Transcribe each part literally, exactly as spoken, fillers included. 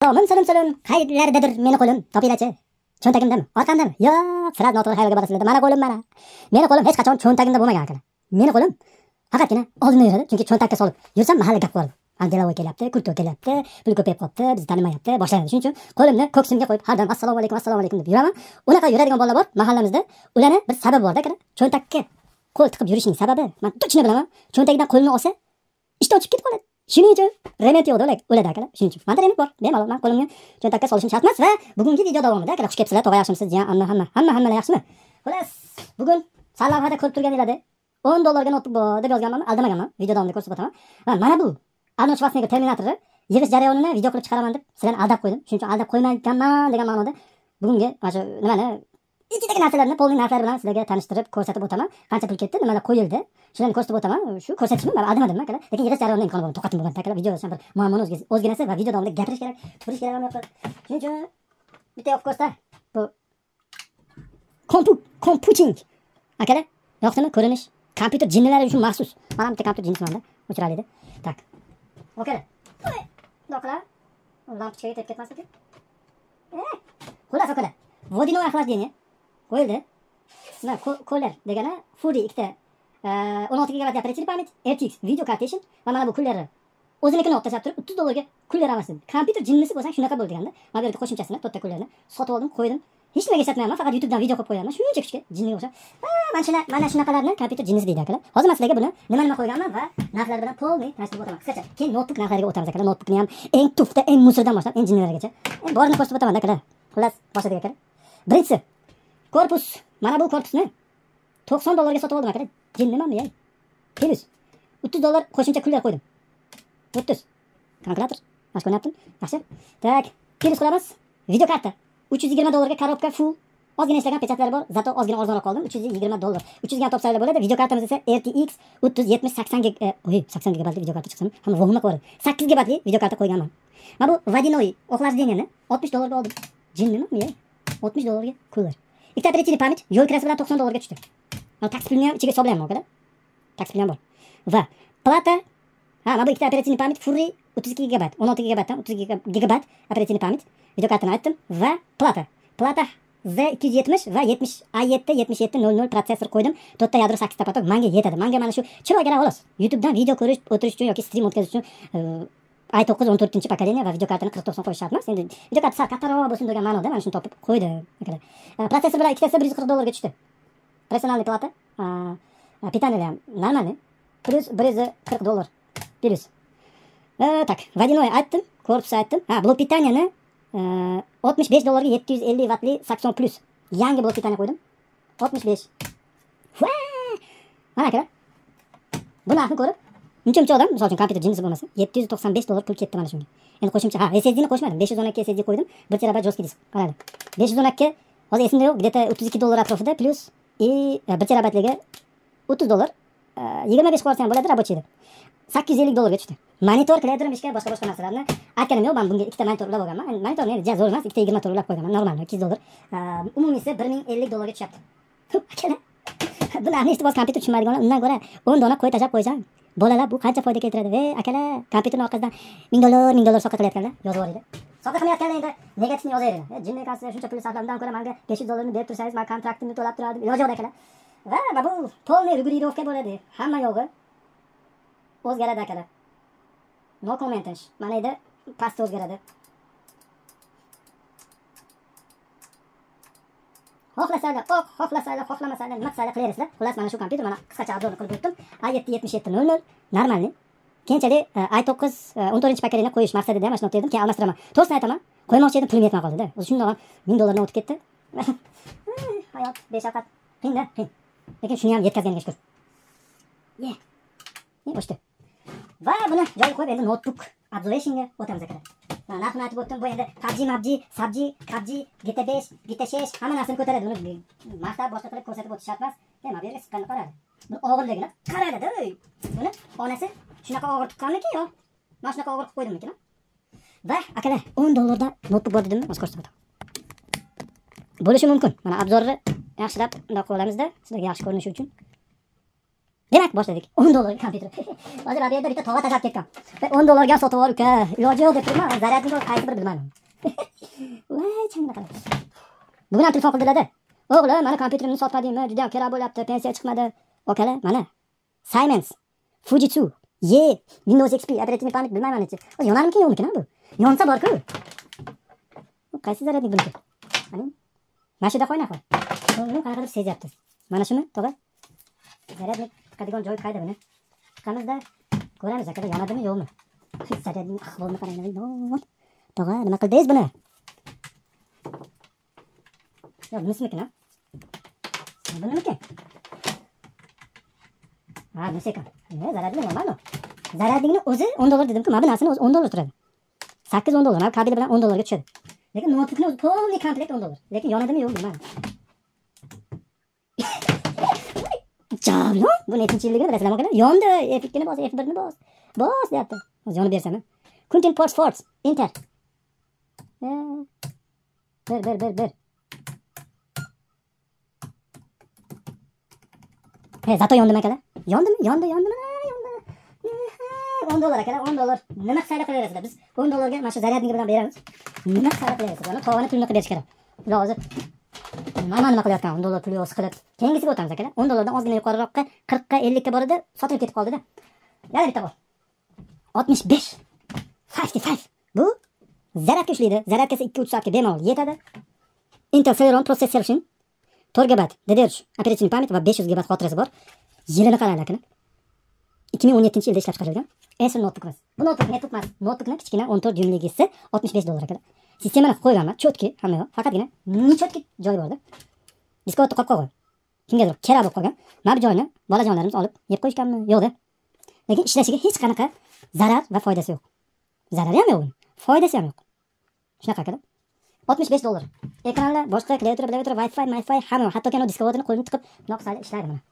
Salomim, salim salim. Qayerlardadir meni qo'lim. Topinglar-chi. Cho'ntagimdami? Orqamdami? Yo'q, sira noto'g'ri xayolga borasizlar. Mana qo'lim mana. Meni qo'lim hech qachon cho'ntagimda bo'lmagan akalar. Meni qo'lim faqatgina oldinda yuradi, chunki cho'ntakka solib yursam mahalla gap bo'ladi. Andelovoy kelyapti, kurto kelyapti, pul ko'payib qopti, bizni tanimayapti, boshlanadi. Shuning uchun qo'limni ko'ksimga qo'yib, har doim assalomu alaykum, assalomu alaykum deb yuraman. Unaqa yuradigan bolalar bor mahallamizda. Ularning bir sababi bor-da akalar. Cho'ntakka qo'l tiqib yurishining sababi, men точно bilaman. Cho'ntagidan qo'lini olsa, ishdan chiqib ketib qoladi. Shuning uchun remet yo'q o'lak o'ladi akalar. Shuning uchun menda remet bor. Bemalol men qo'limni cho'ntakka solishim shart emas va bugungi video davomida akalar xush kelibsizlar. Tog'a yaxshimisiz? Jiyan, hamma hamma hamma hammalar yaxshimi? Xolos, bugun sarlavhada ko'rib turganinglarda o'n dollarga notebook bor deb yozganman, aldamaganman. Video davomida ko'rsatib o'taman. Va mana bu Arnold Schwarzenegger Terminatorni yig'ish jarayonini video qilib chiqaraman deb sizlarni aldab qo'ydim. Shuning uchun aldab qo'ymaganman degan ma'noda bugungi mana shu nimani ichidagi narsalarni, polning narsalari bilan sizlarga tanishtirib ko'rsatib o'taman. Qancha pul ketdi, nimalar qo'yildi, shularni ko'rsatib o'taman. Shu ko'rsatishni men aldamadim akalar. Lekin yig'ish jarayonida imkoni bo'lgan, toqatim bo'lgan akalar. Videoda bir muammoni o'zginasi va video davomida gapirish kerak, tupurish kerak bo'lmayapti. Shuning uchun bitta of course bu kompu computing akalar. Yo'qmi ko'rinish? Kompyuter jinnilari uchun maxsus. Mana bitta kompyuter jinnisiman-da, o'chiraladi. Tak. Okey. Doqlar. Lampochkaga tegib ketmasligi. Eh. Xullas akalar. Vodino охлаждение qo'yildi. Mana qo'llar degani Fury ikkita o'n olti gigabayt operativ pamyat, R T X video kartation va mana bu kunlari o'zinikini olib tashlab turib o'ttiz dollarga kunlar olmasin. Kompyuter jinnisi bo'lsa shunaqa bo'ldi deganda. Mana bu yerga qo'shimchasini to'rtta kunlarni sotib oldim, qo'ydim. Hech nimaga ishlatmayman, faqat YouTubedan video qilib qo'yaman. Shuncha kuchga jinniga o'xshab. Mana shuna mana shunaqalarni kompyuter jinnisi deydi akalar. Hozir men sizlarga buni nima nima qo'yganman va narxlari bilan polni tanishtirib o'taman. Qisqacha. Keyin notebook narxlariga o'tamiz akalar. Notebookni ham eng tufta, eng musirdan boshlab eng jinnilargacha. Borini ko'rsatib o'taman akalar. Xullas, boshladik akalar. Birinchisi korpus. Mana bu korpusni to'qson dollarga sotib oldim akalar. Jinnimanmi, yey? Plus o'ttiz dollar qo'shimcha kunlar qo'ydim. o'ttiz. Kalkulator. Mana shuni yaptim. Yaxshi. Tak. Plus qilamiz. Video karta. uch yuz yigirma dollarga korobka full. Ozgina ishlagan pechatlari bor, zato ozgina arzonroq qoldim. uch yuz yigirma dollar. uch yuz ga topsanglar bo'ladi. Video kartamiz esa R T X o'ttiz yetmish sakson gig, oy, sakson gigabaytli video karta chiqsin. Hamma vohima ko'radi. sakkiz gigabaytli video karta qo'yganman. Mana bu Vadinoy охлаждениeni oltmish dollarga oldim. Jinnimi, yey? oltmish dollarga qo'ylar. Ikkita operativ pamyat yo'l kirasi bilan to'qson dollarga tushdi. Mana taksi pulini ham ichiga hisoblayman, akalar. Taksi puli ham bor. Va plata, ha, mana bu ikkita operativ pamyat Fury o'ttiz ikki gigabayt, o'n olti gigabaytdan o'ttiz gigabayt operativ pamyat. Video kartani aytdim va plata. Plata Z ikki yuz yetmish va yetmish A yetti yetmish yetti nol nol protsessor qo'ydim. to'rtta yadro sakkiz ta patok menga yetadi. Menga mana shu chiroyga xolos. YouTubedan video ko'rish, o'tirish uchun yoki stream o'tkazish uchun i to'qqiz o'n to'rtinchi pokoleniya va video kartani qirq to'qson qo'yish shart emas. Endi video karta sal kattaroq bo'lsin degan ma'noda mana shuni topib qo'ydim. Protsessor bilan ikkitasi bir yuz qirq dollarga tushdi. Professionalniy plata, питание ham normalniy. Plus bir yuz qirq dollar. Plus. Tak, Vadinoy aytdim, korpus aytdim. Ha, blok питаниeni oltmish besh dollarga yetti yuz ellik wattli sakson plus. Yangi blok pitaniya qo'ydim. oltmish besh. Mana akalar. Bu narxni ko'rib, uncha-muncha odam, misol uchun kompyuter jinnisi bo'lmasa, yetti yuz to'qson besh dollar pul ketdi mana shunga. Endi qo'shimcha, ha, S S D ni qo'shmadim. besh yuz o'n ikki S S D qo'ydim. bir terabayt jo'ski disk. Qarang. besh yuz o'n ikki hozir esimda yo'q, где-то o'ttiz ikki dollar atrofida plus и bir terabaytliga o'ttiz dollar, yigirma besh qo'ysa ham bo'ladi, rабочий. sakkiz yuz ellik dollarga tushdi. Monitor, klaviatura, mishka, boshqa boshqa narsalarni aytganim yo'q, men bunga ikkita monitor ulab olganman. Monitorni endi zo'r emas, ikkita yigirma to'rt ulab qo'yganman, normal, ikki yuz dollar. Umumiysi bir ming ellik dollarga tushyapti. Akalar, bu narxni eshitib kompyuter tushunmaydiganlar undan ko'ra o'n dona qo'y tashlab qo'ysam, bolalar bu qancha foyda keltiradi? Ey, akalar, kompyuterning orqasidan ming dollar, ming dollar soqqa qilayotganlar, yozib yuboringlar. Soqqa qilmayotganlar endi negativni yozaveringlar. Jinni qancha shuncha pul sarflamdan ko'ra menga besh yuz dollarni berib tursangiz, men kontraktimni to'lab turardim. Iloji yo'q akalar. Va mana bu polniy regulirovka bo'ladi. Hamma yo'g'i o'zgaradi akalar. No commentish. Mana edi pastda o'zgaradi. Xohlasanglar, oq, xohlasanglar, xohlamasanglar, nima qilsanglar qilaverasizlar. Xullas mana shu kompyuter mana qisqacha obzorni qilib o'tdim. A yetti yetmish yetti nol nol normalniy. Keyinchalik i to'qqiz o'n to'rtinchi pokoleniya qo'yish maqsadida mana shuni olib keldim. Keyin almashtiraman. To'g'risini aytaman, qo'ymoqchi edim, pulim yetmay qoldi-da. O'zi shundoq ming dollardan o'tib ketdi. Hayot beshafqat, qiyin-da, qiyin. Lekin shuni ham yetkazganiga shukr. Ye. Ye, o'shdi. Va buni joyiga qo'yib endi notebook observationga o'tamiz akalar. Mana narxni aytib o'tdim. Bu endi P U B G, M A B G, S A B G, P U B G, G T besh, G T six hamma narsani ko'taradi. Buni maqtab boshqa qilib ko'rsatib o'tish shart emas. E, mana bu yerga siqqanini qaradi. Bu og'irligini qaradi-da. Buni onasi shunaqa og'ir tuqqanmiki yo? Mana shunaqa og'ir qilib qo'ydimmikin? Va akalar, o'n dollarda notebook bor dedim, o'z ko'rsatib o'taman. Bo'lishi mumkin. Mana obzorni yaxshilab bunday qo'yamiz-da, sizlarga yaxshi ko'rinishi uchun. Demak, boshladik. o'n dollar kompyuter. Hozir abiyoda bitta tog'a tashab ketgan. o'n dollarga sotib ol uka. Iloji yo'q deb turman. Zaryadni qaysi bir bilmadim. Voy, changna qilib. Bugun ham telefon qildilar-da. O'g'lim, mana kompyuterimni sotmadingmi? Juda ham kerak bo'lyapti. Pensiya chiqmadi. Okalar, mana. Siemens Fujitsu Ye Windows X P operativ pamyat bilmayman nechi. Yonarmikin yo'qmikin bu? Yonsa bor-ku. Qaysi zaryadnik buniki? Mana mashida qo'yna qo'y. Buni qanaqadir sezyapti. Mana shuni, tog'a. Zaryadnik chiqadigan joy qayda buni? Chiqamizda ko'ramiz aka, yonadimi yo'qmi? Zaryadning ahvolini qarang. Tog'a, nima qildingiz buni? Ya bunisimikin ha? Bunimikin? Ha, bunisi ekan. Ne, zaryadnik normalmi? Zaryadnikni o'zi o'n dollar dedim-ku, mana bu narsani o'zi o'n dollar turadi. sakkiz o'n dollar, mana kabel bilan o'n dollarga tushadi. Lekin notebookni o'zi to'liq komplekt o'n dollar. Lekin yonadimi yo'q bilmadim. Javlon, bu nechinchi yilligini bilasizlarmi akalar? Yondi, F ikki ni bos, F bir ni bos. Bos deyapti. O'zi yonib bersam. Content Ports Force, Enter. Bir, bir, bir, bir. He, zato yondimi akalar? Yondimi? Yondi, yondi, yondi. o'n dollar akalar, o'n dollar. Nima sayla qilaverasizlar? Biz o'n dollarga mana shu zaryadniki bilan beramiz. Nima sayla qilaverasizlar? Tovani pulini qilib berish kerak. Ular hozir mana nima qilyapkan? o'n dollar pul yo'q qilib. Keyingisiga o'tamiz akalar. o'n dollardan ozgina yuqoriroqqa qirqqa ellikka bor edi, sotilib ketib qoldi-da. Yana bitta bor. oltmish besh. ellik besh. Bu zaryadga ishlaydi. Zaryadkasi ikki uch soatga bemalol yetadi. Intel Celeron Processor uchun to'rt gigabayt D D R uch operativ pamyat va besh yuz gigabayt xotirasi bor. Yilini qaranglar akalar. ikki ming o'n yettinchi yilda ishlab chiqarilgan. Acer notebookimiz. Bu notebook netbook emas. Notebookning kichkina o'n to'rt dyumligisi oltmish besh dollar akalar. Sistemani qo'yganman, chotki, hamma yo'q. Faqatgina nechotki joy borda. Diskotni qolib qolgan. Kimgadir kerak bo'lib qolgan. Mana bu joyni bolajonlarimiz olib yeb qo'yishganmi? Yo'q-da. Lekin ishlashiga hech qanaqa zarar va foydasi yo'q. Zarari ham yo'q, foydasi ham yo'q. Shunaqa akalar. oltmish besh dollar. Ekranlar, boshqa klaviatura, klaviatura, Wi-Fi, Wi-Fi hamma, hatto kano diskovatini qo'lini tiqib, bunaqa qilib ishlaydi mana.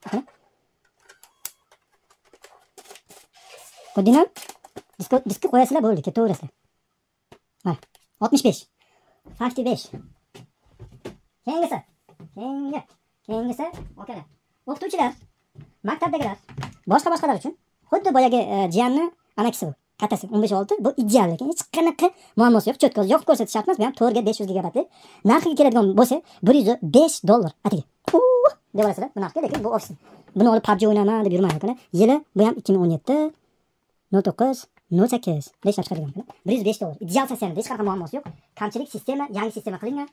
Ko'rdingmi? Disko diski qo'yasizlar bo'ldi, ketaverasizlar. Mana oltmish besh. ellik besh. Keyingisi. Keyingi. Keyingisi, okalar. O'qituvchilar, maktabdagilar, boshqa-boshqalar uchun xuddi boyagi jiyanni amakisi bu. Kattasi o'n besh olti, bu ideal, lekin hech qanaqa muammosi yo'q. Cho'tka yo'q ko'rsatish shart emas, bu ham to'rt ga besh yuz gigabaytlik. Narxiga keladigan bo'lsa, bir yuz besh dollar atigi. Deb olasizlar, bu narxga, lekin bu ofis. Buni olib P U B G o'ynaman deb yurmaydi akalar. Yili bu ham ikki ming o'n yetti, nol to'qqiz, nol sakkiz ishlab chiqarilgan akalar. bir yuz besh dollar. Ideal sessiyada hech qanaqa muammosi yo'q. Kamchilik sistema, yangi sistema qilingan.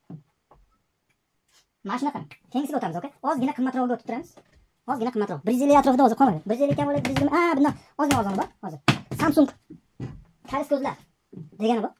Mana shunaqa. Keyingisiga o'tamiz, aka. Ozgina qimmatroqga o'tib turamiz. Ozgina qimmatroq. bir yuz ellik atrofida hozir qolmadi. bir yuz ellik kam bo'ladi, bir yuz yigirma. A, bundan ozgina ozgina bor hozir. Samsung kalis ko'zlar degani bu.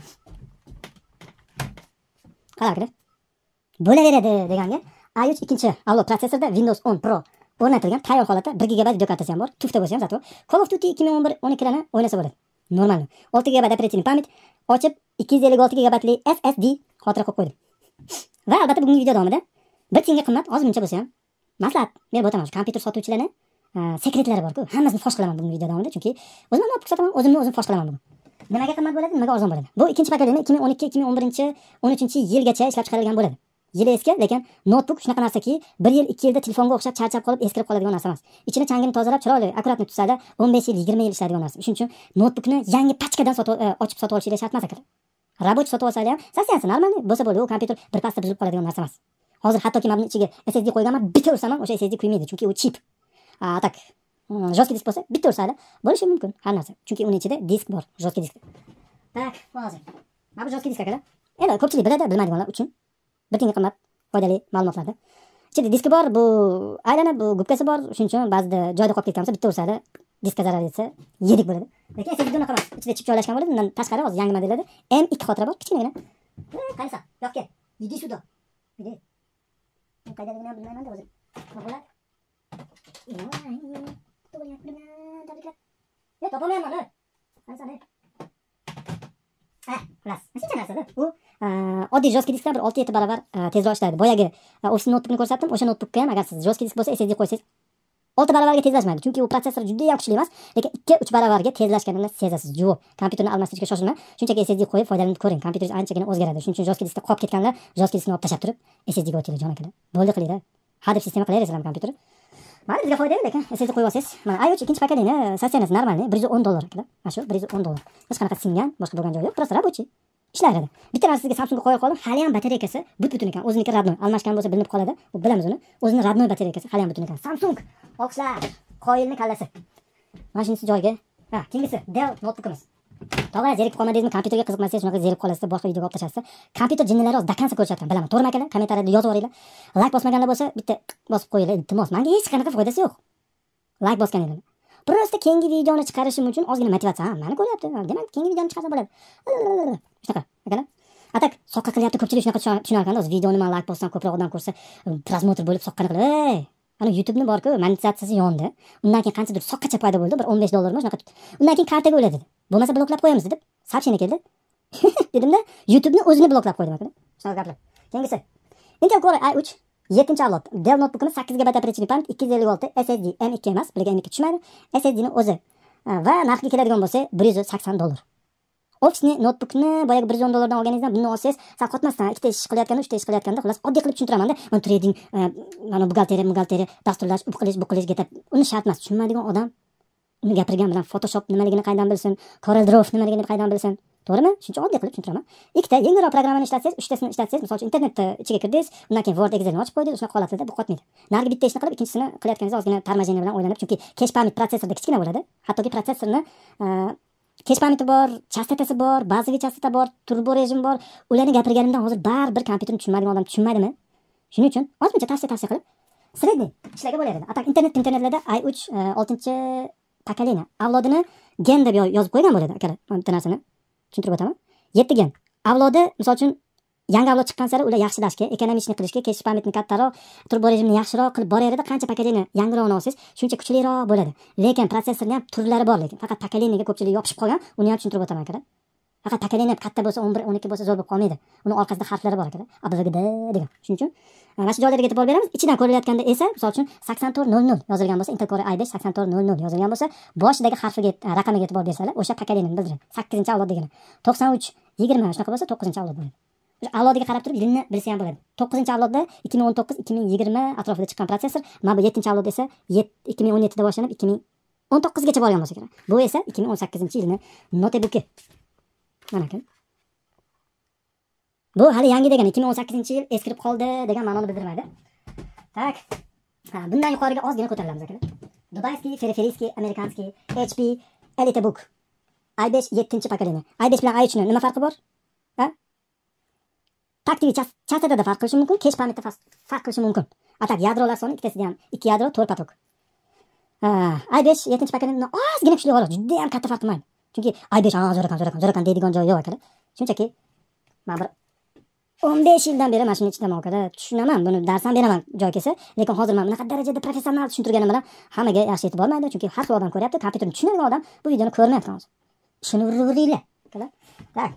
Qaranglar. Bo'laveradi deganga A uch ikkinchi avlod protsessorda Windows o'n Pro o'rnatilgan tayyor holatda bir gigabayt videokartasi ham bor. Tufta bo'lsa ham zato Call of Duty ikki ming o'n bir o'n ikki larni o'ynasa bo'ladi. Normal. olti gigabayt operativ pamyat ochib ikki yuz ellik olti gigabaytli S S D xotira qo'yib qo'ydim. Va albatta bugungi video davomida bir tiyinga qimmat ozmuncha bo'lsa ham maslahat berib o'taman. Kompyuter sotuvchilarning sekretlari bor-ku. Hammasini fosh qilaman bugungi video davomida, chunki o'zimni notebook sotaman, o'zimni o'zim fosh qilaman bugun. Nimaga qimmat bo'ladi, nimaga arzon bo'ladi? Bu ikkinchi paketlama ikki ming o'n ikki ikki ming o'n birinchi o'n uchinchi yilgacha ishlab chiqarilgan bo'ladi. Yili eski, lekin notebook shunaqa narsaki, bir yil ikki yilda telefonga o'xshab charchab qolib eskirib qoladigan narsa emas. Ichini changini tozalab, chiroyli, akkuratni tutsada o'n besh yil, yigirma yil ishlaydigan narsa. Shuning uchun notebookni yangi pachkadan sotib ochib sotib olishingiz shart emas akalar. Rabochiy sotib olsangiz ham, sasiyansi normalniy bo'lsa bo'ladi, u kompyuter bir pasda buzilib qoladigan narsa emas. Hozir hattoki mana ichiga S S D qo'yganman, bitta ursam ham o'sha S S D kuymaydi, chunki u chip. A, tak. Jostki disk bo'lsa, bitta ursada bo'lishi mumkin har narsa. Chunki uning ichida disk bor, jostki disk. Tak, hozir. Mana bu jostki disk akalar. Endi ko'pchilik biladi, bilmaydiganlar uchun bir tiyinga qimmat foydali ma'lumotlarda. Ichida diski bor, bu aylanib, bu gubkasi bor. Shuning uchun ba'zida joyda qolib ketgansa, bitta ursada diskka zarar yetsa, yedik bo'ladi. Lekin S S D unaqa emas. Ichida chip joylashgan bo'ladi. Undan tashqari hozir yangi modellarda M ikki xotira bor, kichkinagina. Qaysa? Yo'q, yidi shuda. Yidi. Qaydaligini ham bilmayman-da o'zim. Nima bo'ladi? Yo'q, topolmayman uni. Qaysa ne? Ha, xalas. Shuncha narsa-da. U oddiy jostki diskdan bir olti yetti barobar tezroq ishlaydi. Boyagi ofis notebookni ko'rsatdim. O'sha notebookga ham agar siz jostki disk bo'lsa S S D qo'ysangiz olti barobarga tezlashmaydi. Chunki u protsessor juda ham kuchli emas, lekin ikki uch barobarga tezlashganini sezasiz. Juvo. Kompyuterni almashtirishga shoshilma. Shunchaki S S D qo'yib foydalanib ko'ring. Kompyuteringiz anchagina o'zgaradi. Shuning uchun jostki diskda qolib ketganlar jostki diskni olib tashab turib S S D ga o'tinglar jon akalar. Bo'ldi qilinglar. Hadeb sistema qilaverasizlar kompyuterni. Mana bizga foydali, lekin S S D qo'yib olsangiz, mana i uch ikkinchi pokoleniya sotsialist normalniy bir yuz o'n dollar akalar. Mana shu bir yuz o'n dollar. Hech qanaqa singan, boshqa bo'lgan joyi yo'q, просто рабочий. Ishlaydi. Bitta narsa sizga Samsungga qo'yib qoldim, hali ham batareykasi but-butun ekan. O'ziniki radnoy, almashgan bo'lsa bilinib qoladi. U bilamiz uni. O'zining radnoy batareykasi hali ham butun ekan. Samsung oqshlar, qoyilni kallasi. Mana shunisi joyiga. Ha, keyingisi Dell notebookimiz. Tog'a zerikib qolmadingizmi? Kompyuterga qiziqmasangiz, shunaqa zerikib qolasizda, boshqa videoga olib tashasiz. Kompyuter jinnilari o'z dakansa ko'rsatgan, bilaman. To'g'rimi akalar? Kommentariyada yozib yuboringlar. Like bosmaganlar bo'lsa, bitta bosib qo'yinglar, iltimos. Menga hech qanaqa foydasi yo'q. Like bosganinglar. Prosta keyingi videoni chiqarishim uchun ozgina motivatsiya. Ha, meni ko'ryapti. Demak, keyingi videoni chiqarsa bo'ladi. Shunaqa, akalar. Atak soqqa qilyapti, ko'pchilik shunaqa tushunar ekan, o'z videoni men like bossam, ko'proq odam ko'rsa, prosmotr bo'lib soqqani qilib, ey, ana YouTube'ni bor-ku, monetizatsiyasi yondi. Undan keyin qanchadir soqqacha paydo bo'ldi, bir o'n besh dollarmi shunaqa. Undan keyin kartaga o'ladi dedi. Bo'lmasa bloklab qo'yamiz deb, soобщение keldi. Dedimda, YouTube'ni o'zini bloklab qo'ydim akalar. Shunaqa gaplar. Keyingisi Intel Core i uch yettinchi avlod. Dell notebookimiz sakkiz gigabayt operativ pamyat, ikki yuz ellik olti S S D M ikki emas, birga M ikki tushmaydi. S S D'ni o'zi va narxiga keladigan bo'lsa bir yuz sakson dollar. Ofisni notebookni boyagi bir yuz o'n dollardan olganingizdan buni olsangiz, sal qotmasdan ikkita ish qilayotganda, uchta ish qilayotganda, xullas oddiy qilib tushuntiraman-da. Mana trading, mana buxgalteriya, buxgalteriya, dasturlash, u qilish, bu qilish ketib, uni shart emas. Tushunmaydigan odam uni gapirgan bilan Photoshop nimaligini qaydan bilsin, CorelDRAW nimaligini qaydan bilsin. To'g'rimi? Shuncha oddiy qilib tushuntiraman. Ikkita yengilroq programmani ishlatsangiz, uchtasini ishlatsangiz, masalan, internetda ichiga kirdingiz, undan keyin Word, Excelni ochib qo'ydingiz, shunaqa holatda bu qotmaydi. Narigi bitta ishni qilib, ikkinchisini qilayotganingizda ozgina tarmajeniya bilan o'ylanib, chunki cache pamyat protsessorda kichkina bo'ladi. Hattoki protsessorni cache pamyati bor, chastotasi bor, bazaviy chastota bor, turbo rejim bor. Ularni gapirganimdan hozir baribir kompyuterni tushunmaydigan odam tushunmaydimi? Shuning uchun ozmuncha tavsiya-tavsiya qilib, sredniy ishlarga bo'lar edi. Atak internet internetlarda i uch oltinchi pokoleniya avlodini gen deb yozib qo'ygan bo'ladi akalar. Bitta narsani tushuntirib o'taman. yetti gen. Avlodi, misol uchun, yangi avlod chiqqan sari ular yaxshilashga, ekonomishni qilishga, cache pamyatni kattaroq, turbo rejimni yaxshiroq qilib boraveradi. Qancha pokoleniya yangiroqni olsangiz, shuncha kuchliroq bo'ladi. Lekin prosessorning ham turlari bor, lekin faqat pokoleniyaga ko'pchilik yopishib qolgan. Uni ham tushuntirib o'taman akalar. Faqat pokoleniya katta bo'lsa, o'n bir o'n ikki bo'lsa zo'r bo'lib qolmaydi. Uni orqasida harflari bor akalar. A B V G D degan. Shuning uchun mana shu joylarga yetib olib beramiz. Ichidan ko'rilayotganda esa, misol uchun sakson to'rt nol nol yozilgan bo'lsa, Intel Core i besh sakson to'rt nol nol yozilgan bo'lsa, boshidagi harfiga, raqamiga yetib olib bersalar, o'sha pokoleniyaning bildiradi. sakkizinchi avlod degani. to'qson uch yigirma shunaqa bo'lsa, to'qqizinchi avlod bo'ladi. O'sha avlodiga qarab turib, yilni bilsa ham bo'ladi. to'qqizinchi avlodda ikki ming o'n to'qqiz ikki ming yigirma atrofida chiqqan protsessor, mana bu yettinchi avlod esa ikki ming o'n yettida boshlanib ikki ming o'n to'qqiz gacha borgan bo'lsa kerak. Bu esa ikki ming o'n sakkizinchi yilning notebooki. Mana ekan. Bu hali yangi degan ikki ming o'n sakkizinchi yil eskirib qoldi degan ma'noni bildirmaydi. Tak. Ha, bundan yuqoriga ozgina ko'tarilamiz akalar. Dubayskiy, Feriferiskiy, Amerikanskiy, H P EliteBook i besh yettinchi pokoleniya. i besh bilan i uchning nima farqi bor? Ha? Taktik chastotada farq qilishi mumkin, cache pamyatda farq qilishi mumkin. Atak yadrolar soni ikkitasida ham ikki yadro, to'rt potok. Ha, i besh yettinchi pokoleniyadan ozgina kuchli xolos, juda ham katta farq qilmaydi. Chunki i besh ha, zo'r ekan, zo'r ekan, zo'r ekan deydigan joyi yo'q akalar. Shunchaki mana bir o'n besh yildan beri mana shuni ichidaman akalar. Tushunaman, buni dars ham beraman joy kelsa, lekin hozir men bunaqa darajada professional tushuntirganim bilan hammaga yaxshi yetib bormaydi, chunki har xil odam ko'ryapti, kompyuterni tushunadigan odam bu videoni ko'rmayapti hozir. Shuni uruvringlar akalar. Tak.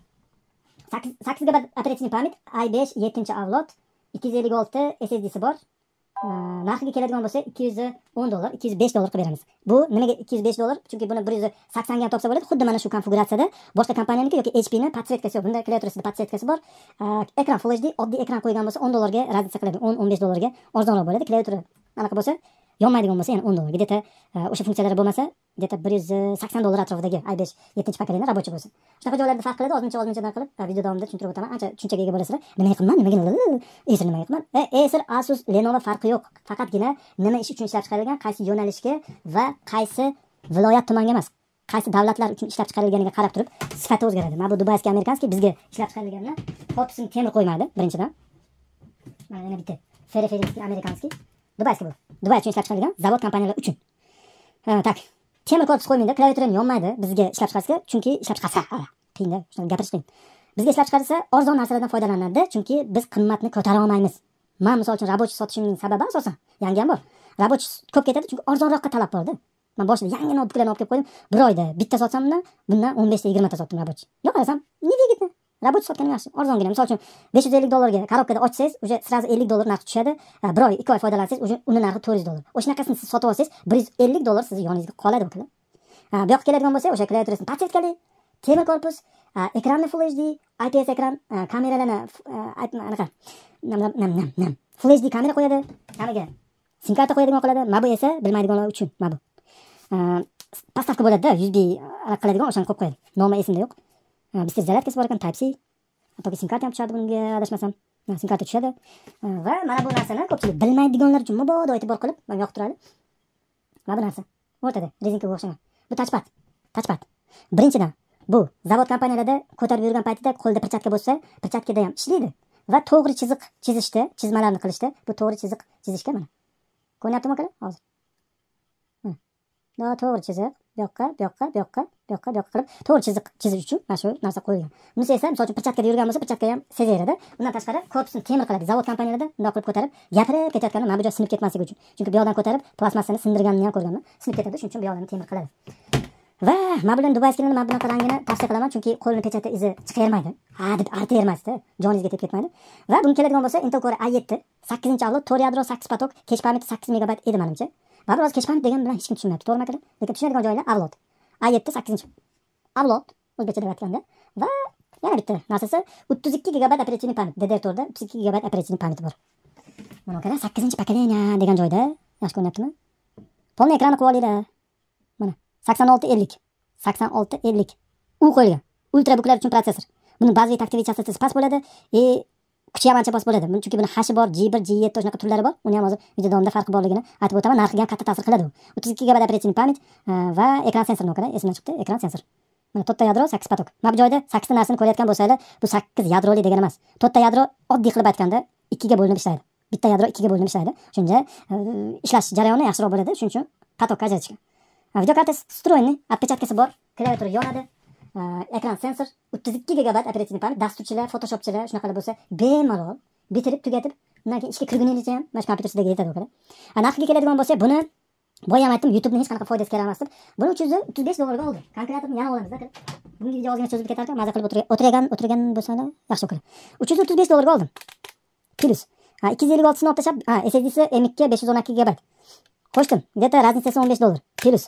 sakkiz gigabayt operativ pamyat, i besh yettinchi avlod, ikki yuz ellik olti S S D'si bor. Narxiga keladigan bo'lsa ikki yuz o'n dollar, ikki yuz besh dollar qilib beramiz. Bu nimaga ikki yuz besh dollar? Chunki buni bir yuz sakson ga ham topsa bo'ladi. Xuddi mana shu konfiguratsiyada boshqa kompaniyaniki yoki H P ni podsetkasi yo'q. Bunda klaviaturasida podsetkasi bor. Ekran Full H D, oddiy ekran qo'ygan bo'lsa o'n dollarga razlitsa qiladi. o'n o'n besh dollarga arzonroq bo'ladi. Klaviatura anaqa bo'lsa, yonmaydigan bo'lsa, yana o'n dollarga. Deta o'sha funksiyalari bo'lmasa, deta bir yuz sakson dollar atrofidagi i besh yettinchi pokoleniya rabochi bo'lsa. Shunaqa joylarda farq qiladi. Ozmuncha ozmunchadan qilib video davomida tushuntirib o'taman. Ancha tushunchaga ega bo'lasizlar. Nima qilman? Nimaga Acer nima qilman? Acer, Asus, Lenovo farqi yo'q. Faqatgina nima ish uchun ishlab chiqarilgan, qaysi yo'nalishga va qaysi viloyat tumanga emas, qaysi davlatlar uchun ishlab chiqarilganiga qarab turib sifati o'zgaradi. Mana bu dubayskiy, amerikanskiy bizga ishlab chiqarilganlar korpusini temir qo'ymadi birinchidan. Mana yana bitta Feriferiskiy, amerikanskiy. Dubayskiy bu. Dubay uchun ishlab chiqarilgan zavod kompaniyalar uchun. Ha, tak. Temir korpus qo'ymaydi, klaviaturani yonmaydi bizga ishlab chiqarsa, chunki ishlab chiqarsa, qiyinda, shuni gapirish qiyin. Bizga ishlab chiqarsa, arzon narsalardan foydalanadi, chunki biz qimmatni ko'tara olmaymiz. Men misol uchun rabochi sotishimning sababi asosan yangi ham bor. Rabochi ko'p ketadi, chunki arzonroqqa talab borda. Men boshida yangi notebooklarni olib kelib qo'ydim. Bir oyda bitta sotsam bundan, bundan o'n besh ta yigirma ta sotdim rabochi. Yo'q, qarasam, nega ketdi? Rabochi sotganim yaxshi, arzongina. Misol uchun besh yuz ellik dollarga korobkada ochsangiz, o'sha sразу ellik dollar narxi tushadi. Bir oy, ikki oy foydalansangiz, o'sha uni narxi to'rt yuz dollar. O'shanaqasini siz sotib olsangiz, bir yuz ellik dollar sizni yoningizga qoladi ukalar. Ha, bu yoqqa keladigan bo'lsa, o'sha klaviaturasini podsetkali, temir korpus, ekranni Full H D, I P S ekran, kameralarni anaqa nam nam nam nam Full H D kamera qo'yadi. Nimaga? sim karta qo'yadigan qiladi. Mana bu esa bilmaydiganlar uchun mana bu. Pastavka bo'ladi-da, yuz bi aloqa qiladigan o'shani qo'yib qo'yadi. Nomi esimda yo'q. Bitta zaryadkasi bor ekan, Type C. Hattoki sim karta ham tushadi bunga, adashmasam. Sim karta tushadi. Va mana bu narsani ko'pchilik bilmaydiganlar uchun mabodo e'tibor qilib, menga yoqtiradi. Mana bu narsa. O'rtada rezinkaga o'xshagan. Bu touchpad. Touchpad. Birinchidan, bu zavod kompaniyalarda ko'tarib yurgan paytida qo'lda perchatka bo'lsa, perchatkada ham ishlaydi va to'g'ri chiziq chizishda, chizmalarni qilishda, bu to'g'ri chiziq chizishga mana. Ko'ryaptimi aka? Hozir. Mana to'g'ri chiziq, bu yoqqa, bu yoqqa, bu yoqqa, bu yoqqa, bu yoqqa qilib to'g'ri chiziq chizish uchun mana shu narsa qo'yilgan. Bunisi esa, masalan, perchatkada yurgan bo'lsa, perchatka ham sezaveradi. Undan tashqari korpusni temir qiladi. Zavod kompaniyalarida bunday qilib ko'tarib, gapirib ketayotganda mana bu joy sinib ketmasligi uchun. Chunki bu yoqdan ko'tarib, plastmassani sindirganini ham ko'rganman. Sinib ketadi, shuning uchun bu yoqdan temir qiladi. Va men bilan Dubayskilarni men bunaqa rangini tavsiya qilaman, chunki qo'lni pechatda izi chiqavermaydi. Ha deb artavermasdi, joningizga tegib ketmaydi. Va bunga keladigan bo'lsa, Intel Core i yetti, sakkizinchi avlod, to'rt yadro, sakkiz potok, cache pamyati sakkiz megabayt edi menimcha. Va biroz cache pamyat degan bilan hech kim tushunmayapti, to'g'rimi aka? Lekin tushunadigan joylar avlod. i yetti sakkizinchi avlod o'zbekcha deb aytganda. Va yana bitta narsasi o'ttiz ikki gigabayt operativniy pamyat, D D R to'rt da o'ttiz ikki gigabayt operativniy pamyati bor. Mana qara sakkizinchi pokoleniya degan joyda yaxshi ko'ryaptimi? Polni ekranni qo'yib olinglar. Mana sakson olti ellik. sakson olti ellik. U qo'yilgan. Ultrabooklar uchun protsessor. Buni bazaviy taktiviy частотasi past bo'ladi, e kuchi ham ancha past bo'ladi. Chunki buni hashi bor, G bir, G yetti shunaqa turlari bor. Uni ham hozir video davomida farqi borligini aytib o'taman. Narxiga ham katta ta'sir qiladi u. o'ttiz ikki gigabayt operativniy pamyat va ekran sensorini o'qida, esimdan chiqdi, ekran sensor. Mana to'rtta yadro, sakkiz potok. Mana bu joyda sakkiz ta narsani ko'rayotgan bo'lsanglar, bu sakkiz yadroli degani emas. to'rtta yadro oddiy qilib aytganda ikkiga bo'linib ishlaydi. Bitta yadro ikkiga bo'linib ishlaydi. Shunga ishlash jarayoni yaxshiroq bo'ladi. Shuning uchun potokka ajratishgan. Video kartasi встроенный, отпечаткasi bor, klaviatura yonadi, ekran sensor, o'ttiz ikki gigabayt operativniy pamyat, dasturchilar, photoshopchilar shunaqa bo'lsa, bemalol bitirib tugatib, undan keyin ishga kirguningizcha ham mana shu kompyuter ustiga yetadi o'kada. Narxiga keladigan bo'lsa, buni boya ham aytdim, YouTubening hech qanaqa foydasi kerak emas deb. Buni uch yuz o'ttiz besh dollarga oldim. Konkretni yana olamiz aka. Bunga video ozgina cho'zib ketar ekan, maza qilib o'tirgan, o'tirgan bo'lsanglar yaxshi o'kada. uch yuz o'ttiz besh dollarga oldim. Plus. Ha, ikki yuz ellik olti sini o'tashab, ha, S S D'si M ikki besh yuz o'n ikki gigabayt. Qo'shdim. Где-то разницасы o'n besh dollar. Plus.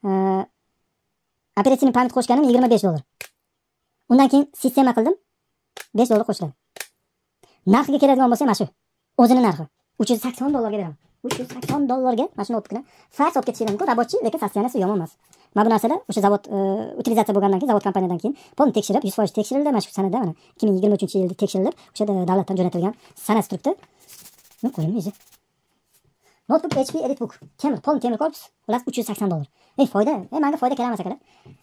Operativniy pamyat qo'shganim yigirma besh dollar. Undan keyin sistema qildim. besh dollar qo'shiladi. Narxiga keladigan bo'lsa, mana shu. O'zini narxi uch yuz sakson dollarga beraman. uch yuz sakson dollarga mana shuni o'pkina. Fars olib ketishim mumkin, рабочий, lekin soстояниесі yomon emas. Mana bu narsalar o'sha zavod utilizatsiya bo'lgandan keyin, zavod kompaniyadan keyin polni tekshirib, yuz foiz tekshirildi, mana shu sanada mana ikki ming yigirma uchinchi yilda tekshirilib, o'sha davlatdan jo'natilgan sanasi turibdi. Nima qo'yim o'zi? Notebook H P EliteBook. Temir, polni temir korpus, xullas uch yuz sakson dollar. Ey foyda, ey menga foyda kerak emas akalar.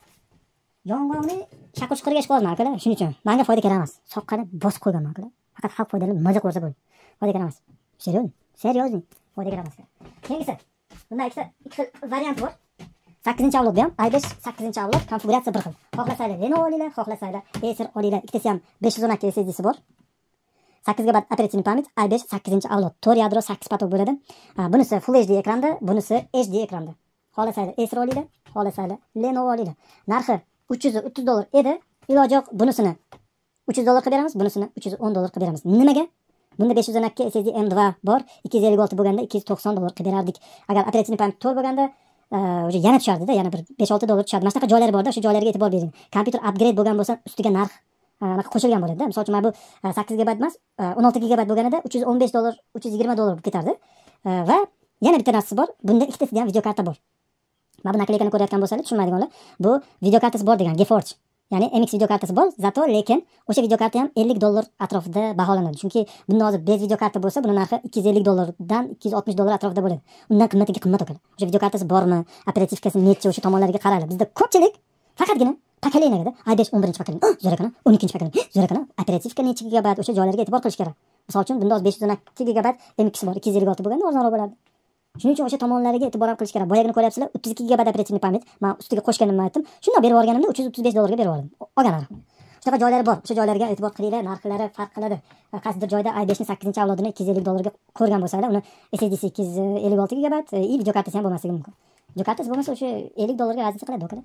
Yong'oqni shakar shuqirga ishqolman akalar, shuning uchun menga foyda kerak emas. Soqqani bosib qo'yganman akalar. Faqat xalq foydali maza ko'rsa bo'ldi. Foyda kerak emas. Seriyoz? Seriyoz? Foyda kerak emas. Keyingisi, bunda ikkita ikkita variant bor. sakkizinchi avlod ham, i besh sakkizinchi avlod, konfiguratsiya bir xil. Xohlasanglar Lenovo olinglar, xohlasanglar Acer olinglar. Ikkitasi ham besh yuz o'n ikki S S D'si bor. sakkiz gigabayt operativniy pamyat, i besh sakkizinchi avlod, to'rt yadro, sakkiz potok bo'ladi. Bunisi Full H D ekranda, bunisi H D ekranda. Xohlasanglar Acer olinglar, xohlasanglar Lenovo olinglar. Narxi uch yuz o'ttiz dollar edi. Iloji yo'q, bunisini uch yuz dollar qilib beramiz, bunisini uch yuz o'n dollar qilib beramiz. Nimaga? Bunda besh yuz o'n ikki S S D M dva bor, ikki yuz ellik olti bo'lganda ikki yuz to'qson dollar qilib berardik. Agar operativniy pamyat to'rt bo'lganda o'sha yana tushardi-da, yana bir besh olti dollar tushadi. Mana shunaqa joylari bor-da, shu joylarga e'tibor bering. Kompyuter upgrade bo'lgan bo'lsa, ustiga narx anaqa qo'shilgan bo'ladi-da. Misol uchun mana bu sakkiz gigabayt emas, o'n olti gigabayt bo'lganida uch yuz o'n besh dollar, uch yuz yigirma dollar bo'lib ketardi. Va yana bitta narsasi bor. Bunda ikkitasida ham video karta bor. Mana bu nakleykani ko'rayotgan bo'lsangiz, tushunmaydiganlar, bu video kartasi bor degan, GeForce. Ya'ni M X video kartasi bor, zato lekin o'sha video karta ham ellik dollar atrofida baholanadi. Chunki bunda hozir bez video karta bo'lsa, buni narxi ikki yuz ellik dollardan ikki yuz oltmish dollar atrofida bo'ladi. Undan qimmatiga qimmat o'kadi. O'sha video kartasi bormi, operativkasi necha, o'sha tomonlariga qaraylik. Bizda ko'pchilik faqatgina pokoleniyada i besh o'n birinchi pokoleniya, zo'r ekan, o'n ikkinchi pokoleniya, zo'r ekan, operativka necha gigabayt, o'sha joylarga e'tibor qilish kerak. Misol uchun bunda hozir besh yuz o'n ikki gigabayt M X bor, ikki yuz ellik olti bo'lganda arzonroq bo'lardi. Shuning uchun o'sha tomonlariga e'tibor qilish kerak. Boyagini ko'ryapsizlar, o'ttiz ikki gigabayt operativniy pamyat. Men ustiga qo'shganimni aytdim. Shunday berib yuborganimda uch yuz o'ttiz besh dollarga berib yubordim. Olgan narxi. Shunaqa joylari bor. O'sha joylarga e'tibor qilinglar, narxlari farq qiladi. Qaysidir joyda i beshning sakkizinchi avlodini ikki yuz ellik dollarga ko'rgan bo'lsanglar, uni S S D'si ikki yuz ellik olti gigabayt, i video kartasi ham bo'lmasligi mumkin. Video kartasi bo'lmasa o'sha ellik dollarga razlika qiladi o'kada.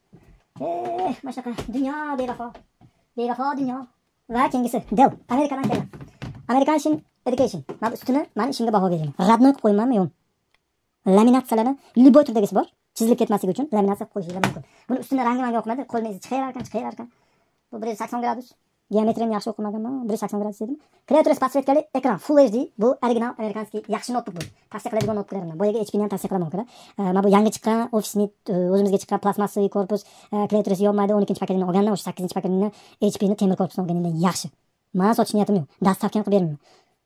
Eh, mana shunaqa dunyo bevafo. Bevafo dunyo. Va keyingisi Dell, Amerikadan kelgan. American Education. Men ustini, men ishimga baho beraman. Radnoy qilib qo'ymanmi yo'qmi? Laminatsiyalarni liboy turdagisi bor. Chizilib ketmasligi uchun laminatsiya qo'yishinglar mumkin. Buni ustini rangi menga yoqmadi. Qo'lni izi chiqarar ekan, chiqarar ekan. Bu bir yuz sakson gradus. geometriyani yaxshi o'qimaganman, bir yuz sakson gradus dedim. Klaviatura podsvetkali ekran Full H D. Bu original amerikanskiy yaxshi notebook bu. Tavsiya qiladigan notebooklardan. Boyaga H P ni ham tavsiya qilaman ukalar. Mana bu yangi chiqqan Office o'zimizga chiqqan plastmassaviy korpus, klaviaturasi yonmaydi, o'n ikkinchi paketini olgandan o'sha sakkizinchi paketini H P ni temir korpusini olgandan yaxshi. Men sotish niyatim yo'q. Dastavkani qilib bermayman.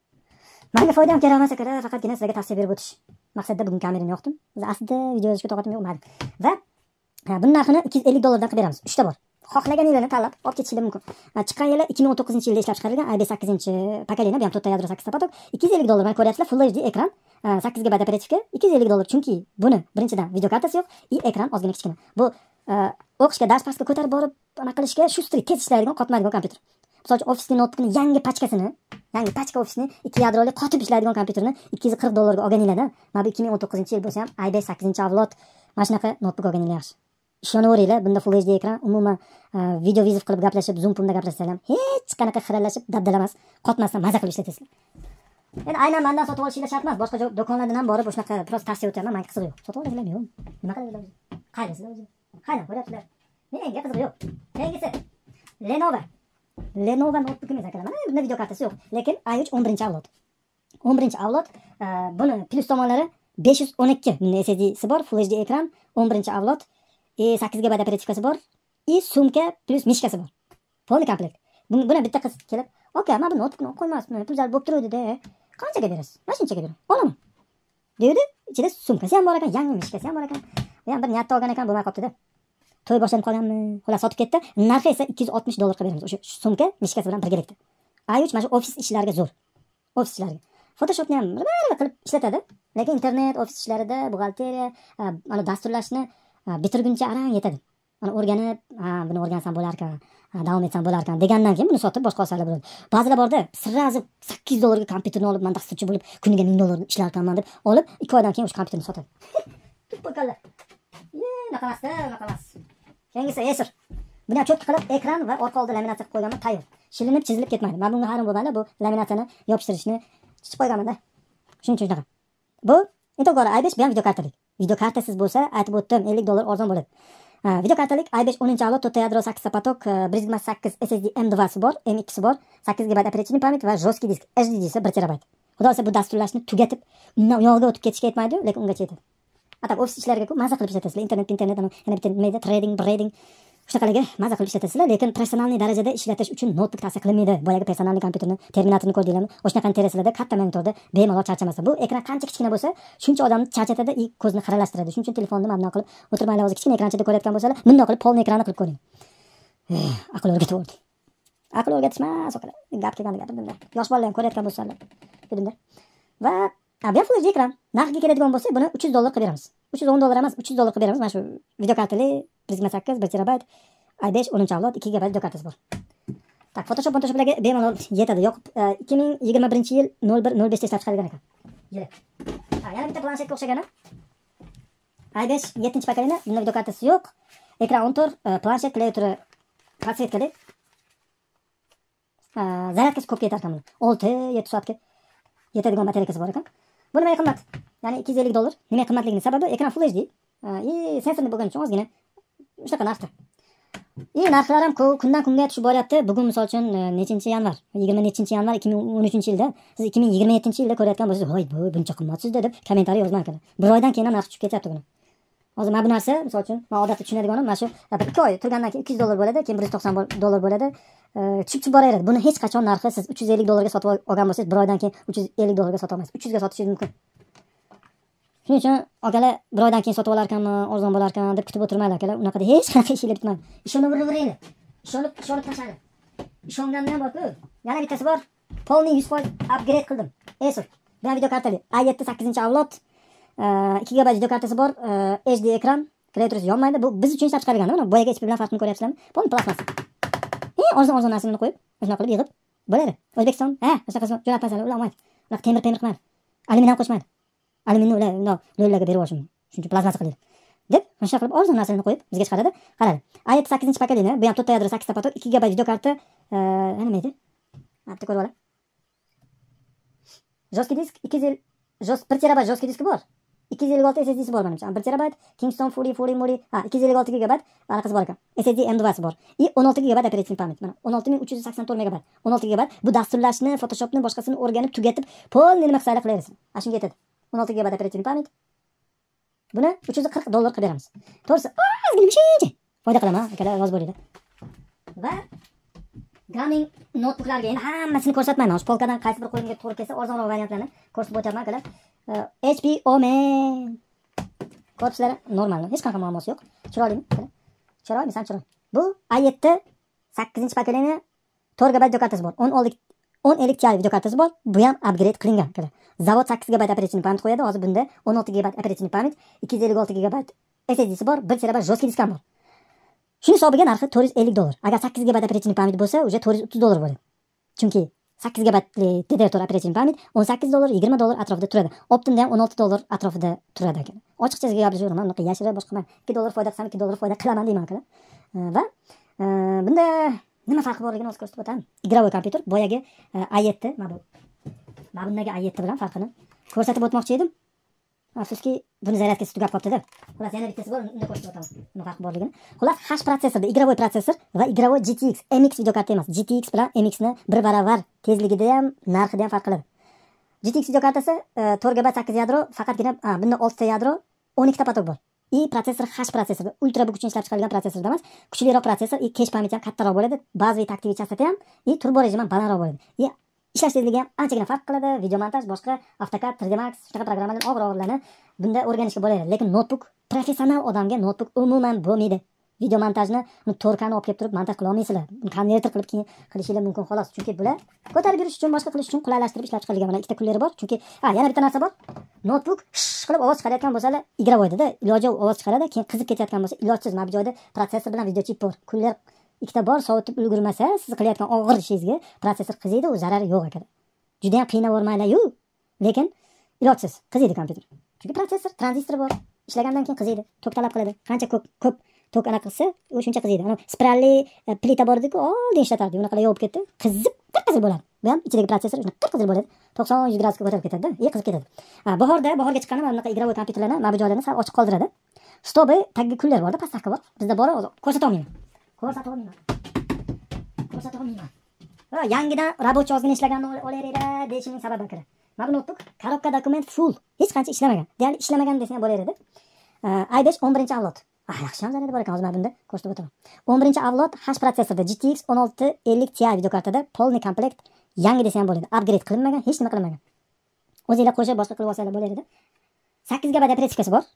Menga foyda ham kerak emas ekan, faqatgina sizlarga tavsiya berib o'tish maqsadida bugun kamerani yoqdim. Biz aslida video yozishga toqatim yo'q edi. Va buning narxini ikki yuz ellik dollardan qilib beramiz. uchta bor. Xohlaganinglarni tanlab olib ketishingiz mumkin. Chiqqan yili ikki ming o'n to'qqizinchi yilda ishlab chiqarilgan i besh sakkizinchi pokoleniya, bu ham to'rtta yadro sakkizta potok, ikki yuz ellik dollar. Mana ko'ryapsizlar, Full H D ekran, sakkiz gigabayt operativka, ikki yuz ellik dollar. Chunki buni birinchidan video kartasi yo'q, i ekran ozgina kichkina. Bu o'qishga, dars pastga ko'tarib borib, ana qilishga shu ustida tez ishlaydigan, qotmaydigan kompyuter. Misol uchun Office notebookning yangi pachkasini, yangi pachka Office'ni ikki yadroli qotib ishlaydigan kompyuterni ikki yuz qirq dollarga olganinglarda, mana bu ikki ming o'n to'qqizinchi yil bo'lsa ham i besh sakkizinchi avlod mana shunaqa notebook olganinglar yaxshi. Ishonaveringlar, bunda Full H D ekran, umuman video viziv qilib gaplashib, Zoom pumda gaplashsanglar ham hech qanaqa xiralashib, dabdalamas, qotmasdan maza qilib ishlatasizlar. Endi aynan mendan sotib olishinglar shart emas, boshqa do'konlardan ham borib o'shunaqa prosta tavsiya o'taman, menga qiziq yo'q. Sotib olinglar, yo'q. Nima qilasizlar o'zi? Qaydasizlar o'zi? Qaydan ko'ryapsizlar? Menga qiziq yo'q. Keyingisi Lenovo. Lenovo notebookimiz akalar. Mana bunda video kartasi yo'q, lekin i uch o'n birinchi avlod. o'n birinchi avlod, buni plus tomonlari besh yuz o'n ikki S S D'si bor, Full H D ekran, o'n birinchi avlod. E sakkiz gigabayt operativkasi bor. I sumka plus mishkasi bor. Polni komplekt. Buni bitta qiz kelib, "Aka, men bu notebookni olib qo'ymasman, pul zarb bo'lib turadi-da. Qanchaga berasiz?" "Mana shunchaga beraman." "Olaman." dedi. Ichida sumkasi ham bor ekan, yangi mishkasi ham bor ekan. Bu ham bir niyatda olgan ekan, bo'lmay qolibdi-da. To'y boshlanib qolganmi? Xolos sotib ketdi. Narxi esa ikki yuz oltmish dollar qilib beramiz. O'sha sumka mishkasi bilan birgalikda. i uch mana shu ofis ishlariga zo'r. Ofis ishlariga. Photoshopni ham bir qilib ishlatadi, lekin internet, ofis ishlarida, buxgalteriya, mana dasturlashni bitirguncha arang yetadi. Mana o'rganib, ha, buni o'rgansam bo'lar ekan, davom etsam bo'lar ekan degandan keyin buni sotib boshqa osalar bo'ladi. Ba'zilar borda, sirrazi sakkiz yuz dollarga kompyuterni olib, men dasturchi bo'lib, kuniga ming dollar ishlar qilaman deb olib, ikki oydan keyin o'sha kompyuterni sotadi. Po'kallar. Nima qilasizda, nima qilasiz? Keyingisi Acer. Buni cho'tki qilib ekran va orqa oldi laminatsiya qilib qo'yganman, tayyor. Shilinib, chizilib ketmaydi. Men bunga hayron bo'lganman, bu laminatsiyani yopishtirishni chiqib qo'yganman-da. Shuning uchun shunaqa. Bu Intel Core i besh, bu ham video kartalik. Video kartasiz bo'lsa, aytib o'tdim, ellik dollar arzon bo'ladi. Video kartalik i besh o'ninchi avlod, to'rtta yadro, sakkizta potok, bir yuz sakkiz S S D M dva si bor, M ikki si bor, sakkiz gigabayt operativniy pamyat va jostki disk H D D'si bir terabayt. Xudo solsa bu dasturlashni tugatib, undan uyog'iga o'tib ketishga yetmaydi, lekin ungacha yetadi. Atab ofis ishlariga maza qilib ishlatasizlar. Internet, internet, yana bitta nima, trading, trading shunaqalarga maza qilib ishlatasizlar, lekin professional darajada ishlatish uchun notebook tavsiya qilinmaydi. Boyagi personal kompyuterni, terminatorni ko'rdinglarmi? O'shanaqa teraslarda katta monitorda bemalol charchamasdan. Bu ekran qancha kichkina bo'lsa, shuncha odamni charchatadi, i ko'zni xiralashtiradi. Shuning uchun telefonni mabna qilib o'tirmanglar, o'zi kichkina ekranchada ko'rayotgan bo'lsalar, bunday qilib polni ekranni qilib ko'ring. Aql o'rgatib o'rdi. Aql o'rgatish emas, o'qalar. Gap kelganda gapirdim. Yosh bolalar ham ko'rayotgan bo'lsalar, dedimda. Va bu Full H D ekran. Narxiga keladigan bo'lsa, buni uch yuz dollar qilib beramiz. uch yuz o'n dollar emas, uch yuz dollar qilib beramiz. Mana shu video kartali bir yuz sakkiz, bir terabayt, i besh o'ninchi avlod, ikki gigabayt video kartasi bor. Tak, Photoshop, Photoshoplarga bemalol yetadi. Yo'q, ikki ming yigirma birinchi yil nol bir nol besh da ishlab chiqarilgan ekan. Yili. Ha, yana bitta planshetga o'xshagani. i besh yettinchi pokoleniya, bunda video kartasi yo'q. Ekran o'n to'rt, planshet, klaviatura podsetkali. Zaryadkasi ko'p ketar ekan buni. olti yetti soatga yetadigan batareyasi bor ekan. Bu nima qimmat? Ya'ni ikki yuz ellik dollar. Nima qimmatligining sababi ekran Full H D. E, sensorli bo'lgani uchun ozgina shunaqa narxda. E, narxlar ham kundan kunga tushib boryapti. Bugun misol uchun nechinchi yanvar? yigirma nechinchi yanvar ikki ming o'n uchinchi yilda, siz ikki ming yigirma yettinchi yilda ko'rayotgan bo'lsangiz, "Voy, bu buncha qimmatsiz" deb kommentariy yozmang akalar. Bir oydan keyin ham narxi tushib ketyapti buni. Hozir mana bu narsa, misol uchun, men odatda tushunadiganim mana shu ikki oy turgandan keyin ikki yuz dollar bo'ladi, keyin bir yuz to'qson dollar bo'ladi. Tushib boraveradi. Buni hech qachon narxi siz uch yuz ellik dollarga sotib olgan bo'lsangiz, bir oydan keyin uch yuz ellik dollarga sota olmaysiz. uch yuz ga sotishingiz mumkin. Shuning uchun akalar bir oydan keyin sotib olar ekanmi, arzon bo'lar ekan deb kutib o'tirmaylar akalar. Unaqada hech qanaqa ishlar bitmaydi. Ishonib o'tiringlar. Ishonib, ishonib tashlaydi. Ishongandan ham bor-ku. Yana bittasi bor. Polni yuz foiz upgrade qildim. Acer. Bu video kartali. i yetti sakkizinchi avlod. ikki gigabayt video kartasi bor. H D ekran. Klaviaturasi yonmaydi. Bu biz uchun ishlab chiqarilgan. Mana boyaga H P bilan farqini ko'ryapsizlarmi? Polni plasmas. E, arzon-arzon narsani qo'yib, shuna qilib yig'ib bo'ladi. O'zbekiston, ha, o'sha qismi jo'natmasalar ular olmaydi. Ular temir temir qilmaydi. Alyuminiy qo'shmaydi. Alyuminiyni ular unda lo'llarga berib olishim. Shuncha plazmasi qiladi. Deb, o'sha qilib arzon narsani qo'yib bizga chiqaradi. Qaradi. i yetti sakkizinchi pokoleniya, bu ham to'rtta yadro, sakkizta potok, ikki gigabayt video karta, nima edi? Bitta ko'rib ola. Jostki disk ikki yuz ellik, jost bir terabayt jostki diski bor. ikki yuz ellik olti S S D'si bor menimcha. bir terabayt, Kingston Fury Fury Muri, ha, ikki yuz ellik olti gigabayt anaqasi bor ekan. S S D M dva si bor. И o'n olti gigabayt operativ pamyat. Mana o'n olti ming uch yuz sakson to'rt megabayt. o'n olti gigabayt. Bu dasturlashni, Photoshopni, boshqasini o'rganib tugatib, polni nima qilsa qilaverasiz. A shunga yetadi. o'n olti gigabayt operativ pamyat. Buni uch yuz qirq dollar qilib beramiz. To'g'risi, ozgina shuncha foyda qilaman, akalar, rozi bo'linglar. Va gaming notebooklarga endi hammasini ko'rsatmayman. Shu polkadan qaysi bir qo'limga to'g'ri kelsa, arzonroq variantlarni ko'rsatib o'taman, akalar. H P Omen. Korpuslari normal, hech qanaqa muammosi yo'q. Chiroylimi? Chiroyli, san chiroyli. Bu A yetti sakkizinchi pokoleniya to'rt gigabayt videokartasi bor. o'n ellik Ti videokartasi bor. Bu ham upgrade qilingan, akalar. Zavod sakkiz gigabayt operativ pamyat qo'yadi. Hozir bunda o'n olti gigabayt operativ pamyat, ikki yuz ellik olti gigabayt S S D'si bor, bir terabayt jostki disk ham bor. Shuni hisobiga narxi to'rt yuz ellik dollar. Agar sakkiz gigabayt operativ pamyat bo'lsa, uje to'rt yuz o'ttiz dollar bo'ladi. Chunki sakkiz gigabaytli D D R to'rt operativ pamyat o'n sakkiz dollar, yigirma dollar atrofida turadi. Optimda ham o'n olti dollar atrofida turadi ekan. Ochiqchasiga gapiraveraman, bunaqa yashirib boshqa men ikki dollar foyda qilsam ikki dollar foyda qilaman deyman akalar. Va bunda nima farqi borligini o'zi ko'rsatib o'taman. Игровой kompyuter boyagi A yetti, mana bu. Mana bundagi A yetti bilan farqini ko'rsatib o'tmoqchi edim. Afsuski, buni zaryadkasi tugab qolibdi-da. Xullas, yana bittasi bor, unda ko'rsatib o'taman. Nima farqi borligini. Xullas, H protsessorda игровой protsessor va игровой G T X M X videokarta emas. G T X bilan M X ni bir baravar tezligida ham, narxida ham farq qiladi. G T X videokartasi to'rt gigabayt sakkiz yadro, faqatgina bunda olti yadro, o'n ikki ta potok bor. I protsessor H protsessor, ultra book uchun ishlab chiqarilgan protsessorda emas, kuchliroq protsessor, i cache pamyati ham kattaroq bo'ladi, bazaviy taktik chastoti ham, i turbo rejim ham balandroq bo'ladi. I ishlash tezligi ham anchagina farq qiladi. Video montaj, boshqa AutoCAD, три D Max, shunaqa programmalar og'ir-og'irlarni bunda o'rganishga bo'ladi. Lekin notebook professional odamga notebook umuman bo'lmaydi. Video montajni to'rkani olib kelib turib montaj qila olmaysizlar. Konverter qilib keyin qilishingiz mumkin xolos. Chunki bular ko'tarib yurish uchun, boshqa qilish uchun qulaylashtirib ishlab chiqarilgan mana ikkita kunlari bor. Chunki ha, yana bitta narsa bor. Notebook qilib ovoz chiqarayotgan bo'lsalar, игровойda-da iloji ovoz chiqaradi, keyin qizib ketayotgan bo'lsa, ilojsiz mana bu joyda protsessor bilan video chip bor. Kunlar ikkita bor, sovutib ulgurmasa, siz qilayotgan og'ir ishingizga protsessor qiziydi, u zarari yo'q ekan. Juda ham qiynab o'rmaylar-yu, lekin ilojsiz qiziydi kompyuter. Chunki protsessor, tranzistor bor. Ishlagandan keyin qiziydi, tok talab qiladi. Qancha ko'p ko'p tok anaqa qilsa, u shuncha qiziydi. Ana spiralli plita bor edi-ku, oldin ishlatardi. Unaqa yopib ketdi, qizib, qirqizil bo'ladi. Bu ham ichidagi protsessor shunday qirqizil bo'ladi. to'qson yuz gradusga ko'tarib ketadi-da, e qizib ketadi. Ha, bahorda, bahorga chiqqanda mana bunaqa игровой kompyuterlarni, mana bu joylarni sal ochiq qoldiradi. Stobi, tagiga kunlar bor-da, pastaki bor. Bizda bor, ko'rsata olmayman. Ko'rsata olmayman. Ko'rsata olmayman. Va yangidan рабочий ozgina ishlaganini olaveringlar deyishimning sababi akara. Mana bu notebook korobka dokument full, hech qancha ishlamagan. Deyarli ishlamagan desam ham bo'laveradi. i besh o'n birinchi avlod. Ah, yaxshi ham zaradi bor ekan, hozir men bunda ko'rsatib o'taman. o'n birinchi avlod H protsessorda G T X o'n olti ellik Ti videokartada polni komplekt, yangi desam bo'ladi. Upgrade qilinmagan, hech nima qilinmagan. O'zingizlar qo'shib boshqa qilib olsangiz bo'laveradi. sakkiz gigabayt operativkasi bor.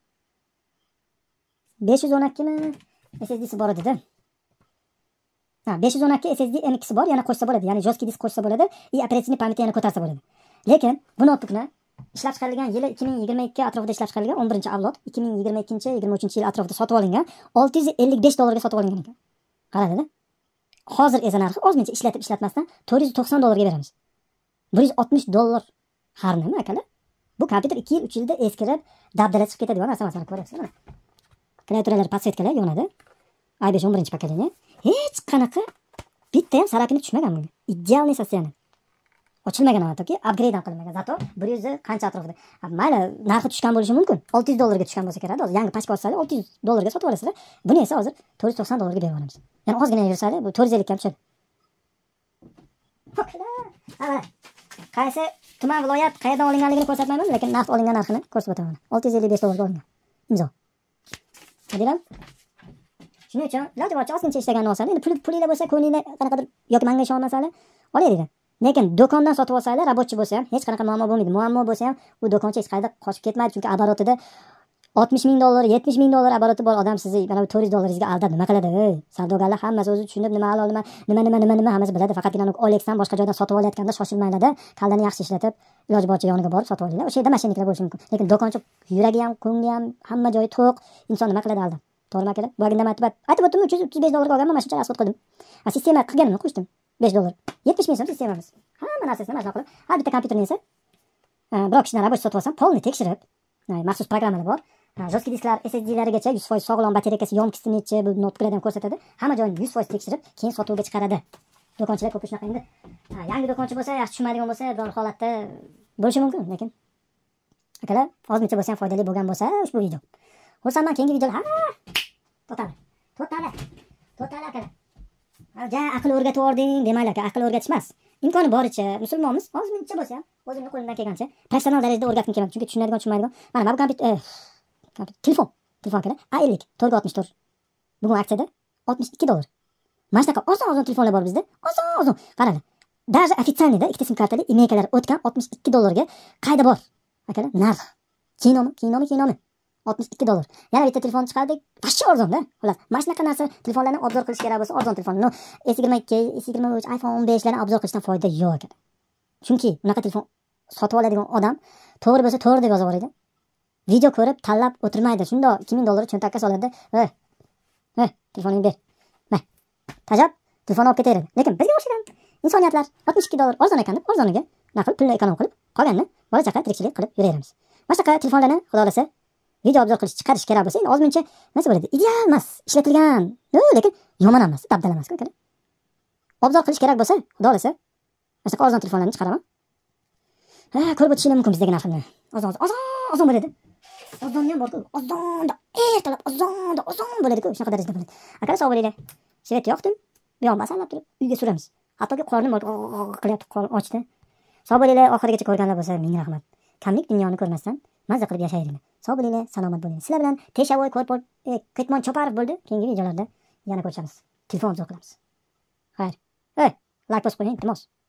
besh yuz o'n ikki mi S S D'si bor edi-da. Ha, besh yuz o'n ikki S S D M ikki si bor, yana qo'shsa bo'ladi. Ya'ni jostki disk qo'shsa bo'ladi, и operativ pamyatni yana ko'tarsa bo'ladi. Lekin bu notebookni ishlab chiqarilgan yili ikki ming yigirma ikki atrofida ishlab chiqarilgan, o'n birinchi avlod, ikki ming yigirma ikkinchi yigirma uchinchi yil atrofida sotib olingan, olti yuz ellik besh dollarga sotib olingan ekan. Qaradi-da. Hozir esa narxi ozmuncha ishlatib ishlatmasdan to'rt yuz to'qson dollarga beramiz. bir yuz oltmish dollar har nima akalar? Bu kompyuter ikki yil uch yilda eskirib, dabdala chiqib ketadigan narsa emas, ko'ryapsizlar. Klaviaturalar podsetkalar yonadi. i besh o'n birinchi pokoleniya. Hech qanaqa bitta ham sarapini tushmagan bunga. Idealniy sostoяние. Ochilmagan hattoki, upgrade ham qilinmagan. Zato bir yuz qancha atrofida. Mayli, narxi tushgan bo'lishi mumkin. olti yuz dollarga tushgan bo'lsa kerak. Hozir yangi pachka olsangiz olti yuz dollarga sotib olasizlar. Buni esa hozir to'rt yuz to'qson dollarga berib olamiz. Ya'ni ozgina yursali, bu to'rt yuz ellik ga tushadi. Ha, qaysi tuman viloyat qayerdan olinganligini ko'rsatmayman, lekin naqd olingan narxini ko'rsatib o'taman. olti yuz ellik besh dollarga olingan. Imzo. Hadiram. Shuning uchun iloji boricha ozgincha ishlaganini olsangiz, endi pul pulinglar bo'lsa, ko'nglinglar qanaqadir yoki menga ishonmasangiz, olavering. Lekin do'kondan sotib olsanglar, рабочий bo'lsa ham hech qanaqa muammo bo'lmaydi. Muammo bo'lsa ham u do'konchi hech qayerda qochib ketmaydi, chunki оборотida oltmish ming dollar, yetmish ming dollar оборoti bor odam sizni mana bu to'rt yuz dollaringizga aldab nima qiladi? Ey, savdogarlar hammasi o'zi tushunib, nima halol, nima nima nima nima nima hammasi biladi. Faqatgina Olexdan boshqa joydan sotib olayotganda shoshilmanglar-da, kaldani yaxshi ishlatib, iloji boricha yoniga borib sotib olinglar. O'sha yerda mashinniklar bo'lishi mumkin. Lekin do'konchi yuragi ham, ko'ngli ham, hamma joyi to'q, inson nima qiladi aldab? To'g'rimi akalar? Bu agenda aytib aytib o'tdim, uch yuz o'ttiz besh dollarga olganman, mana shuncha rasxod qildim. Ha, sistema qilganimni qo'shdim. besh dollar. yetmish ming so'm sistemamiz. Hamma narsasini mana qilib. Ha, bitta kompyuterni esa biror kishidan рабочий sotib olsam, polni tekshirib, maxsus programmalar bor. Jostki disklar, S S D'larigacha yuz foiz sog'lom, batareykasi yonkisi necha, bu notebooklardan ko'rsatadi. Hamma joyini yuz foiz tekshirib, keyin sotuvga chiqaradi. Do'konchilar ko'p shunaqa endi. Yangi do'konchi bo'lsa, yaxshi tushunmaydigan bo'lsa, bir holatda bo'lishi mumkin, lekin akalar, ozmuncha bo'lsa ham foydali bo'lgan bo'lsa ushbu video. Xursandman, keyingi videolar. Ha! To'xtanglar. To'xtanglar. To'xtanglar akalar. Ja, aql o'rgatib yording demanglar aka, aql o'rgatish emas. Imkoni boricha musulmonmiz, ozmuncha bo'lsa ham o'zimni qo'limdan kelgancha professional darajada o'rgatib kelaman. Chunki tushunadigan, tushunmaydigan. Mana bu kompyuter, telefon, telefon akalar, A ellik to'rt oltmish to'rt. Bugun aksiyada oltmish ikki dollar. Mana shunaqa oson-oson telefonlar bor bizda. Oson-oson. Qaranglar. Даже официальныйda ikkita sim kartali imeykalar o'tgan oltmish ikki dollarga qayda bor? Akalar, narx. Kinomi, kinomi, kinomi. oltmish ikki dollar. Yana bitta telefon chiqardik. Vashcha arzon-da. Xolos, mana shunaqa narsa telefonlarni obzor qilish kerak bo'lsa, arzon telefon. No, S yigirma ikki, S yigirma uch, iPhone o'n besh larni obzor qilishdan foyda yo'q ekan. Chunki bunaqa telefon sotib oladigan odam to'g'ri bo'lsa to'g'ri deb yozib yuboradi. Video ko'rib tanlab o'tirmaydi. Shunda ikki ming dollar cho'ntakka soladi. "Ey, ey, telefoningni ber." Mana. Tajab telefon olib ketaveradi. Lekin bizga o'xshagan insoniyatlar oltmish ikki dollar arzon ekan deb arzoniga naql pulni ekonom qilib qolganini bola chaqa tirikchilik qilib yuraveramiz. Mana shunaqa telefonlarni xudo xolasa video obzor qilish chiqarish kerak bo'lsa, endi ozmuncha nima bo'ladi? Ideal emas, ishlatilgan. No, lekin yomon emas, dabdala emas aka. Obzor qilish kerak bo'lsa, xudo xolasa mana shunaqa arzon telefonlarni chiqaraman. Ha, ko'rib o'tishinglar mumkin bizdagi narxni. Ozon, ozon, ozon bo'ladi. Ozon ham bor-ku. Ozonda, ertalab ozonda, ozon bo'ladi-ku, shunaqa darajada bo'ladi. Aka, sog' bo'linglar. Svet yoqdim. Bu yoq masalab turib uyga suramiz. Hattoki qornim qilyapti, qornim ochdi. Sog' bo'linglar, oxirigacha ko'rganlar bo'lsa, ming rahmat. Kamlik dunyoni ko'rmasdan mazza qilib yashayringlar. Sog' bo'linglar, salomat bo'ling. Sizlar bilan Teshavoy Korpor Ketmon Choparov bo'ldi. Keyingi videolarda yana ko'rishamiz. Telefon obzor qilamiz. Xayr. Ey, like bosib qo'ying, iltimos.